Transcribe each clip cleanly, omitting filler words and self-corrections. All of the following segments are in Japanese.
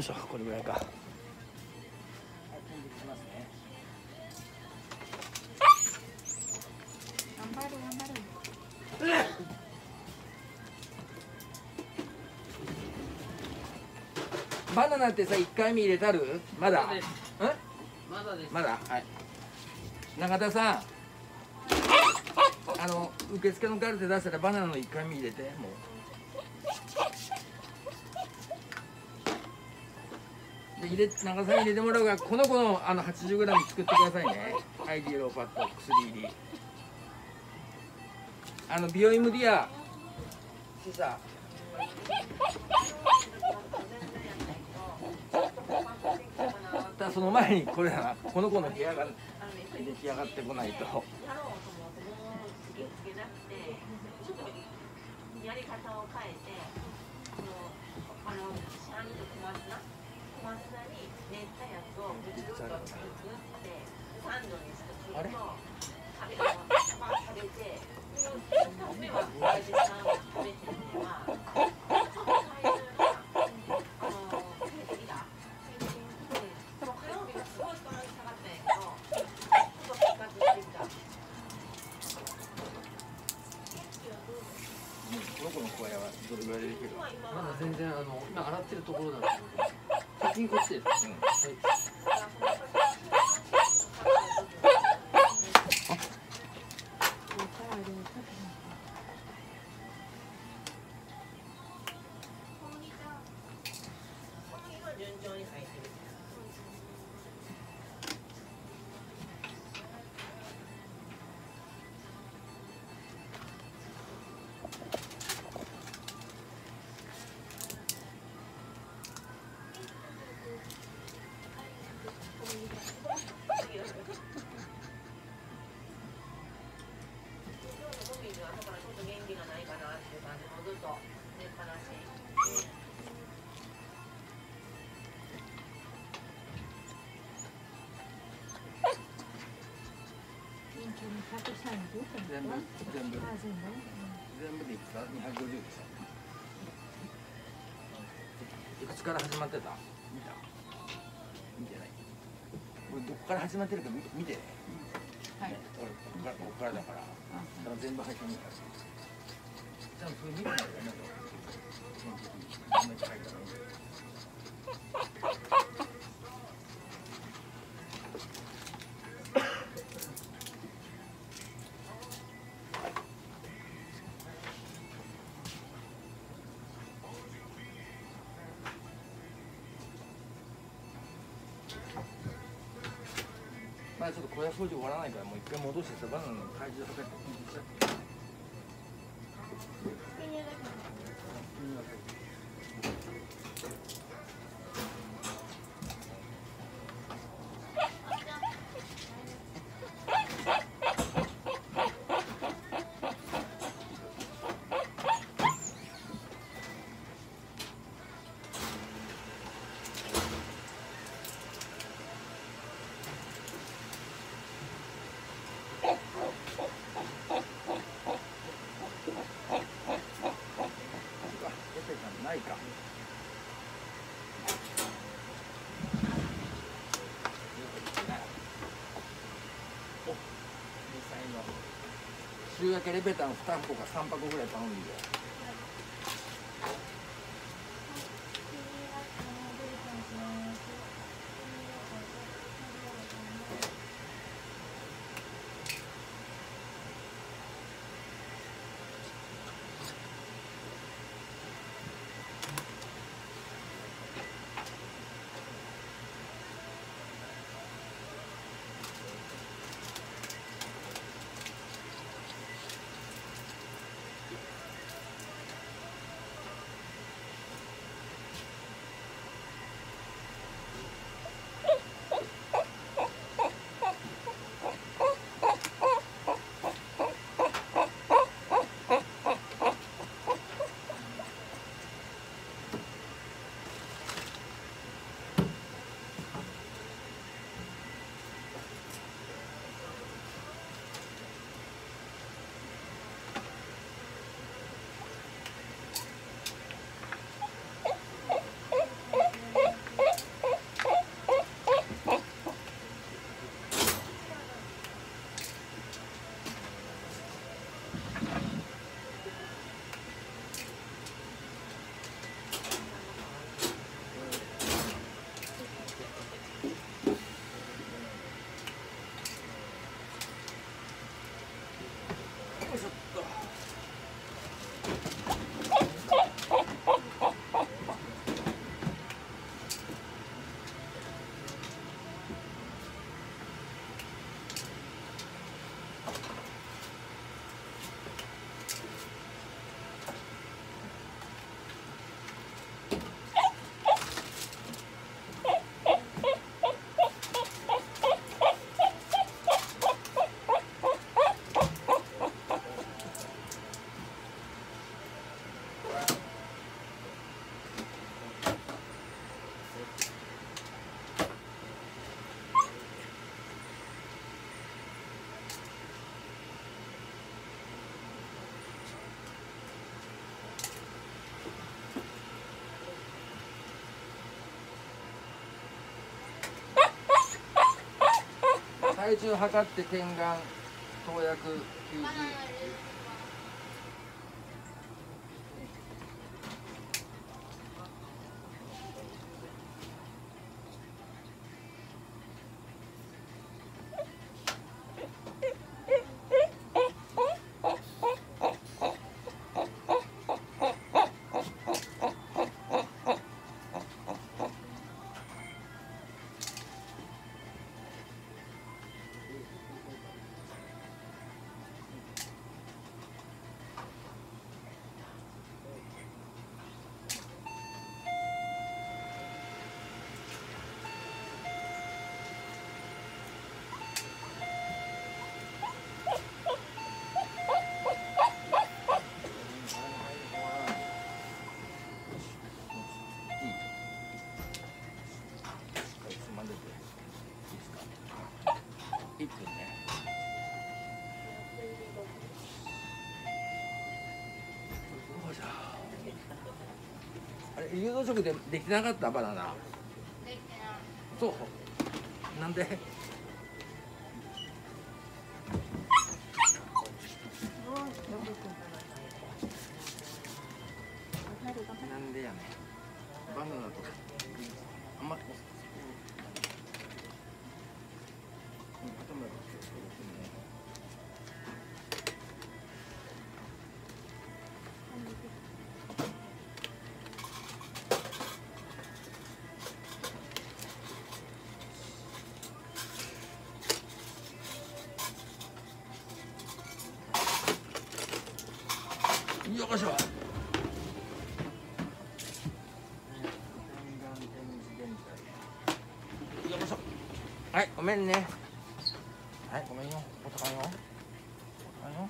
しょ、これぐらいか。 頑張る頑張る。 バナナってさ、1回目入れたる？まだ？ まだです。まだです。 まだ？はい。中田さん、受付のカルテ出したらバナナの1回目入れて、もう。で中田さんに入れてもらうが、この子の80g 作ってくださいね。アイディローパッド薬入り。美容院無理や。しさ。その前にこれだな、この子の部屋が出来上がってこないと。やり方を変えて、小松菜に練ったやつをぐつぐつと塗ってサンドにすると食べて、米は親父さんが食べてるのはどれぐらいでできる？ まだ全然今洗ってるところなんですけど、先にこっちです。はい。 全部でいくつか250でしょ。いくつから始まってた？見た？見てない。これどこから始まってるか見てね。はい。俺ここからだから。全部入ってみたら。多分それ見るんだよね。めっちゃ入ったの。まあちょっと小屋掃除終わらないから、もう一回戻してさ、バナナの体重測って。ないか。週明けレベタン2箱か3箱ぐらい頼んでいいよ。 体重測って点眼投薬給付。1分ね。あれ流動食でできてなかったバナナ。 できてない。 そう。なんで？なんでやねん。バナナとか。あんま。よいしょ。よいしょ。はい、ごめんね。はい、ごめんよ。お高いよ。お高いよ。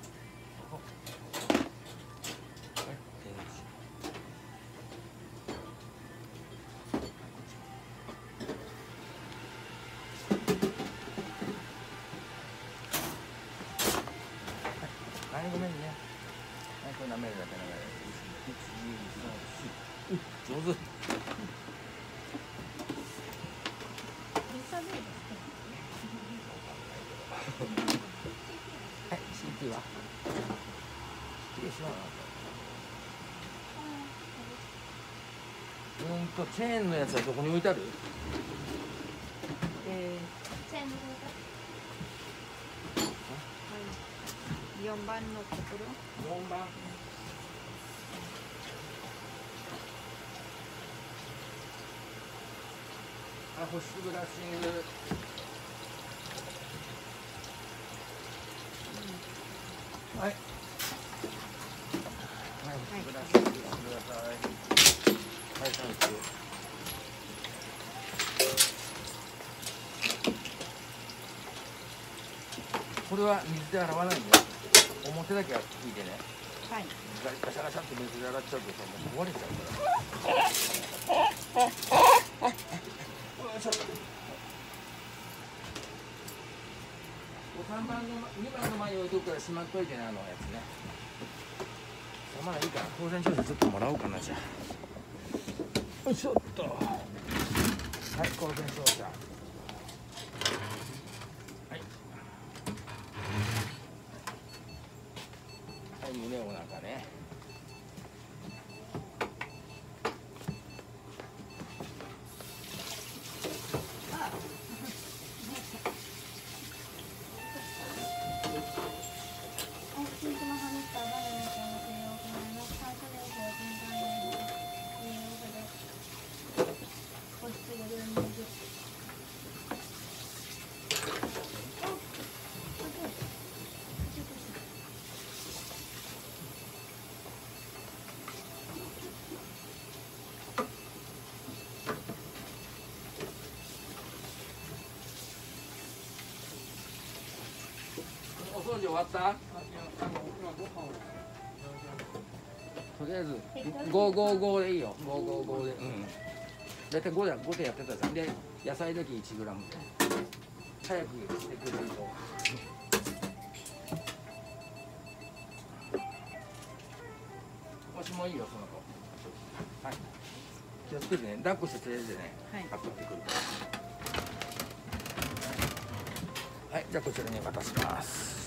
はい、ごめんね。はい、これ舐めるだけ舐める。1、2、3、4。上手。はい、CT は。失礼します。チェーンのやつはどこに置いてある？ チェーンの4番のところ。 4番。あ、保湿ブラッシング。はい。はい、保湿ブラッシングしてください。はい、サンキュー。これは水で洗わないんだよ。表だけは拭いてね。 はい。 ガシャガシャって水で洗っちゃうとさ、もう壊れちゃうから。よいしょ。3番の2番の前に置いとくからしまっといてね、あのやつね。まだいいから、当然調整ちょっともらおうかな、じゃあ。よいしょっと。はい、当然照射。はい。はい、胸をなんかね。お掃除終わった？とりあえず555でいいよ。555で。うん。だいたい5でやってたじゃん。で野菜だけ 1g で。早くしてくれると。わしもいいよその子。はい。気をつけてね。抱っこして連れてね。はい。運んでくるから。はい、 じゃあこちらに渡します。